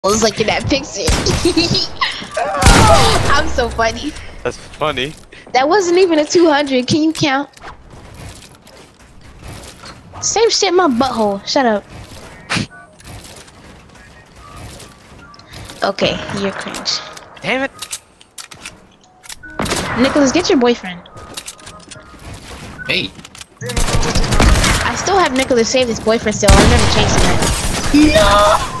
was like in that picture. I'm so funny. That's funny. That wasn't even a 200. Can you count? Same shit in my butthole. Shut up. Okay, you're cringe. Damn it. Nicholas, get your boyfriend. Hey. I still have Nicholas save his boyfriend still. I never changed that. No!